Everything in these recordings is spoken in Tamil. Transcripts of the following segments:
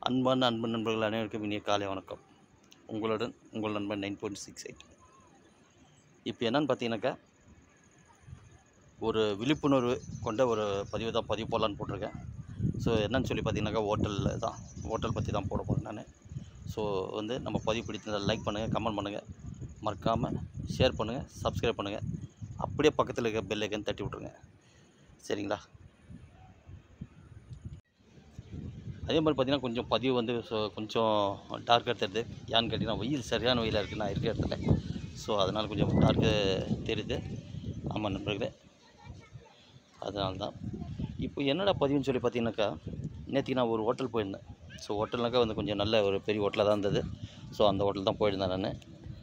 அன்பான அன்பு நண்பர்கள் அனைவருக்கும் இனிய காலை வணக்கம். உங்களுடன் உங்கள் நண்பன் 9.68. இப்போ என்னன்னு பார்த்தீங்கன்னாக்கா, ஒரு விழிப்புணர்வு கொண்ட ஒரு பதிவு போடலான்னு போட்டிருக்கேன். ஸோ என்னன்னு சொல்லி பார்த்தீங்கன்னாக்கா, ஹோட்டல் பற்றி தான் போட போகிறேன் நான். ஸோ நம்ம பதிவு பிடித்திருந்தால் லைக் பண்ணுங்கள், கமெண்ட் பண்ணுங்கள், மறக்காமல் ஷேர் பண்ணுங்கள், சப்ஸ்கிரைப் பண்ணுங்கள். அப்படியே பக்கத்தில் இருக்க பெல் ஐக்கன் தட்டி விட்ருங்க, சரிங்களா? அதே மாதிரி பார்த்திங்கன்னா கொஞ்சம் பதிவு கொஞ்சம் டார்க்காக தெரியுது. ஏன்னு கேட்டிங்கன்னா சரியான வெயிலாக இருக்குது நான் இருக்கிற இடத்துல. ஸோ அதனால் கொஞ்சம் டார்க்கு தெரியுது. ஆமாம் நண்பர்களே, அதனால தான். இப்போ என்னடா பதிவுன்னு சொல்லி பார்த்தீங்கன்னாக்கா, நேற்றுக்கு நான் ஒரு ஹோட்டல் போயிருந்தேன். ஸோ ஹோட்டல்னாக்கா கொஞ்சம் நல்ல ஒரு பெரிய ஹோட்டலாக தான் இருந்தது. ஸோ அந்த ஹோட்டல் தான் போயிருந்தேன் நான்.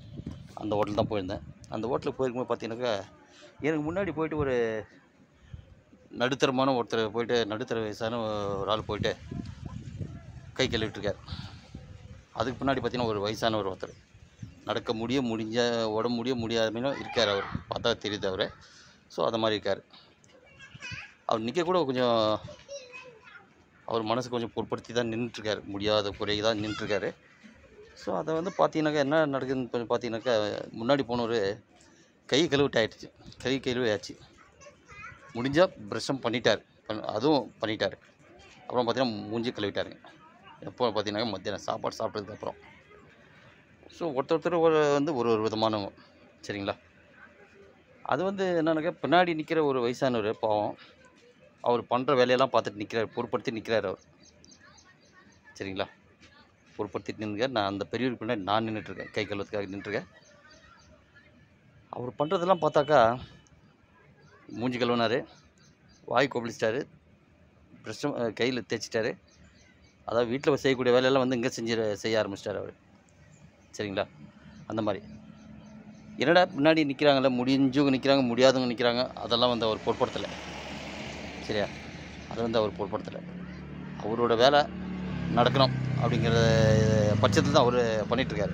அந்த ஹோட்டலுக்கு போயிருக்கும்போது பார்த்தீங்கன்னாக்கா, எனக்கு முன்னாடி போயிட்டு ஒரு நடுத்தரமான நடுத்தர வயசான ஒரு ஆள் போயிட்டு கை கழுவிட்டுருக்கார். அதுக்கு பின்னாடி பார்த்தீங்கன்னா ஒரு வயசான ஒருத்தர் நடக்க உடம்பு முடியாத இருக்கார். அவர் பார்த்தா தெரியுது அவர். ஸோ அது மாதிரி இருக்கார். அவர் நிற்க கூட கொஞ்சம் அவர் மனசு கொஞ்சம் பொருட்படுத்தி தான் நின்றுட்டுருக்காரு. முடியாத குறைக்கு தான் நின்றுட்டுருக்காரு. ஸோ அதை பார்த்தீங்கன்னாக்கா என்ன நடக்குதுன்னு பார்த்தீங்கன்னாக்கா, முன்னாடி போனவர் கை கழுவியாச்சு. முடிஞ்சால் ப்ரஷ்ஷும் பண்ணிட்டார். அதுவும் பண்ணிட்டார். அப்புறம் பார்த்தீங்கன்னா மூஞ்சி கழுவிட்டாருங்க. எப்போ பார்த்தீங்கன்னாக்கா மத்தியானம் சாப்பாடு சாப்பிட்டதுக்கப்புறம். ஸோ ஒருத்தர் ஒரு விதமானவங்க, சரிங்களா? அது என்னன்னாக்கா, பின்னாடி நிற்கிற ஒரு வயசானவர் பாவம், அவர் பண்ணுற வேலையெல்லாம் பார்த்துட்டு நிற்கிறார். பொறுப்படுத்தி நிற்கிறார் அவர், சரிங்களா? பொறுப்படுத்திட்டு நின்றுங்க. நான் அந்த பெரியவர் பின்னாடி நான் நின்றுட்டுருக்கேன், கை கழுவுறதுக்காக நின்றுருக்கேன். அவர் பண்ணுறதெல்லாம் பார்த்தாக்கா, மூஞ்சி கழுவினார், வாய் கொப்பளிச்சிட்டாரு, ப்ரெஷ்ஷும் கையில் தேய்ச்சிட்டாரு. அதாவது வீட்டில் செய்யக்கூடிய வேலையெல்லாம் இங்கே செய்ய ஆரம்பிச்சிட்டார் அவர், சரிங்களா? அந்த மாதிரி என்னடா பின்னாடி நிற்கிறாங்களே, முடிஞ்சவங்க நிற்கிறாங்க, முடியாதவங்க நிற்கிறாங்க, அதெல்லாம் அவர் பொருட்படுத்தலை, சரியா? அதை அவர் பொருட்படுத்தலை. அவரோட வேலை நடக்கணும் அப்படிங்கிற பட்சத்தில் தான் அவர் பண்ணிகிட்ருக்காரு.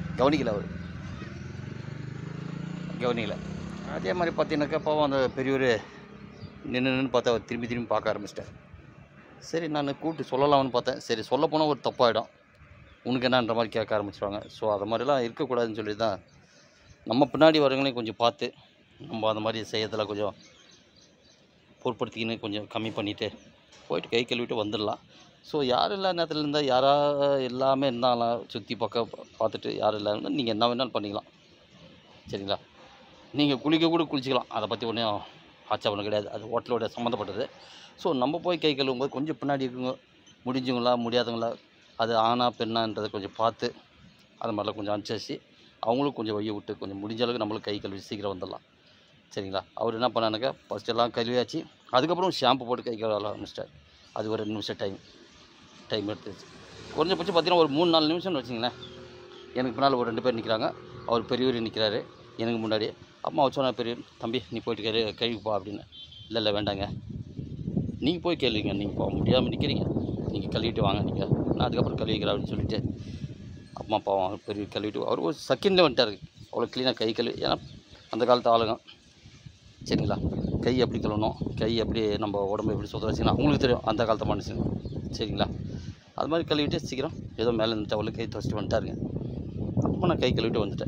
கவனிக்கலை. அதே மாதிரி பார்த்தீங்கன்னாக்கா, பாவம் அந்த பெரியவர் நின்று பார்த்தா அவர் திரும்பி பார்க்க ஆரம்பிச்சிட்டார். சரி, நான் கூப்பிட்டு சொல்லலாம்னு பார்த்தேன். சரி, சொல்ல போனால் ஒரு தப்பாகிடும், உனக்கு என்னன்ற மாதிரி கேட்க ஆரம்பிச்சிடுவாங்க. ஸோ அது மாதிரிலாம் இருக்கக்கூடாதுன்னு சொல்லி தான் நம்ம பின்னாடி வரவங்களையும் கொஞ்சம் பார்த்து நம்ம அந்த மாதிரி செய்யறதில் கொஞ்சம் பொருட்படுத்திக்கின்னு கொஞ்சம் கம்மி பண்ணிவிட்டு போயிட்டு கை கழுவிட்டு வந்துடலாம். ஸோ யாரும் இல்லாத நேரத்தில் இருந்தால் எல்லாமே இருந்தாலும் சுற்றி பக்கம் பார்த்துட்டு யாரும் இல்லாத நீங்கள் என்ன வேணாலும் பண்ணிக்கலாம், சரிங்களா? நீங்கள் குளிச்சிக்கலாம். அதை பற்றி ஒன்றும் ஆட்சேபணம் கிடையாது. அது ஹோட்டலோட சம்மந்தப்பட்டது. ஸோ நம்ம போய் கை கழுவும்போது கொஞ்சம் பின்னாடி இருக்குங்க, முடிஞ்சவங்களா முடியாதவங்களா, அது ஆணா பெண்ணான்றதை கொஞ்சம் பார்த்து அது மாதிரிலாம் கொஞ்சம் அனுசரித்து அவங்களும் கொஞ்சம் வைய விட்டு கொஞ்சம் முடிஞ்ச அளவுக்கு நம்மளும் கை கழுவி சீக்கிரம் வந்துடலாம், சரிங்களா? அவர் என்ன பண்ணானுங்க, ஃபஸ்ட் எல்லாம் கழுவியாச்சு. அதுக்கப்புறம் ஷாம்பு போட்டு கை கழுவ ஆரம்பிச்சிட்டார். அது ஒரு 2 நிமிஷம் டைம் எடுத்துச்சு. குறைஞ்சபட்சம் பார்த்தீங்கன்னா ஒரு 3-4 நிமிஷம்னு வச்சிங்களேன். எனக்கு பின்னால் ஒரு 2 பேர் நிற்கிறாங்க. அவர் பெரியவர் நிற்கிறாரு எனக்கு முன்னாடி. அம்மா வச்சோன்னா பெரியவர், தம்பி நீ போயிட்டு கழுவிப்பா அப்படின்னு. இல்லை வேண்டாங்க, நீங்கள் போய் கேளுங்க, நீங்கள் போக முடியாமல் நிற்கிறீங்க, நீங்கள் கழுவிட்டு வாங்க, நான் அதுக்கப்புறம் கழுவிக்கிறேன் அப்படின்னு சொல்லிட்டு அம்மா பாவம் பெரிய கழுவிட்டு அவர் ஒரு செகண்டில் வந்துட்டார். அவ்வளோ க்ளீனாக கை கழுவி. ஏன்னா அந்த காலத்து ஆளுங்க, சரிங்களா? கை எப்படி கழுவணும், கை எப்படி நம்ம உடம்பு எப்படி சுத்தம் வச்சுக்கணும் அவங்களுக்கு தெரியும், அந்த காலத்து மனுஷங்க, சரிங்களா? அது மாதிரி கழுவிட்டு சீக்கிரம் ஏதோ மேலே இருந்த டவலில் கை துவச்சிட்டு வந்துட்டாருங்க. அப்போ நான் கை கழுவிட்டு வந்துட்டேன்.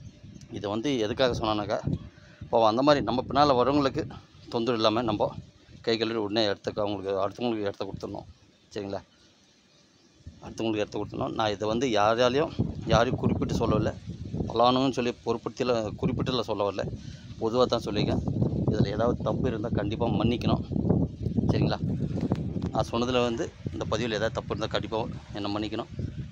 இதை எதுக்காக சொன்னானாக்கா, இப்போ அந்த மாதிரி நம்ம பின்னால் வரவங்களுக்கு தொந்தரவு இல்லாமல் நம்ம கை கழுவிட்டு உடனே அடுத்தவங்களுக்கு இடத்த கொடுத்துடணும், சரிங்களா? அடுத்தவங்களுக்கு இடத்த கொடுத்துடணும். நான் இதை யாரையும் குறிப்பிட்டு சொல்லவில்லை, பலானுன்னு சொல்லி குறிப்பிட்டுல சொல்ல வரல, பொதுவாக தான் சொல்லியிருக்கேன். இதில் ஏதாவது தப்பு இருந்தால் கண்டிப்பாக மன்னிக்கணும், சரிங்களா? நான் சொன்னதில் இந்த பதிவில் ஏதாவது தப்பு இருந்தால் கண்டிப்பாக என்னை மன்னிக்கணும்,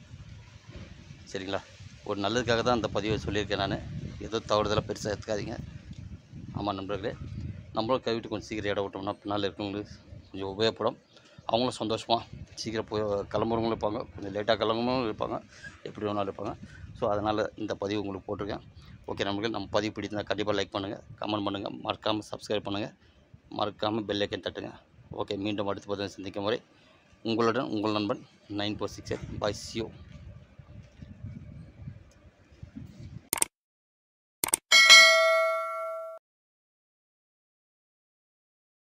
சரிங்களா? ஒரு நல்லதுக்காக தான் அந்த பதிவை சொல்லியிருக்கேன் நான். ஏதோ தவறுதலாக பெருசாக எடுத்துக்காதீங்க. ஆமாம் நண்பர்களே, நம்மளும் கைவிட்டு கொஞ்சம் சீக்கிரம் இடம் விட்டோம்னா பின்னால் இருக்கவங்களுக்கு கொஞ்சம் உபயோகப்படும். அவங்களும் சந்தோஷமாக சீக்கிரம் போய் கிளம்புறவங்களும் இருப்பாங்க, கொஞ்சம் லேட்டாக கிளம்புறவங்களும் இருப்பாங்க, எப்படி வேணாலும் இருப்பாங்க. ஸோ அதனால் இந்த பதிவு உங்களுக்கு போட்டிருக்கேன். ஓகே நண்பர்கள், நம்ம பதிவு பிடிச்சிருந்தால் கண்டிப்பாக லைக் பண்ணுங்கள், கமெண்ட் பண்ணுங்கள், மறக்காமல் சப்ஸ்கிரைப் பண்ணுங்கள், மறக்காமல் பெல் ஐக்கன் தட்டுங்க. ஓகே, மீண்டும் அடுத்த பதிவை சந்திக்கும் வரை உங்களுடன் உங்கள் நண்பன் 9.68. Bye, see you.